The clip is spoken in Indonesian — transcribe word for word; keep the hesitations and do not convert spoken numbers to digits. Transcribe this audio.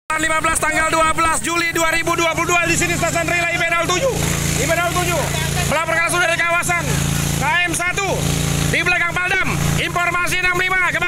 lima belas tanggal dua belas Juli dua ribu dua puluh dua di sini stasiun relay I P Daul tujuh. I P Daul tujuh melaporkan langsung dari kawasan K M satu di belakang Paldam. Informasi enam puluh lima.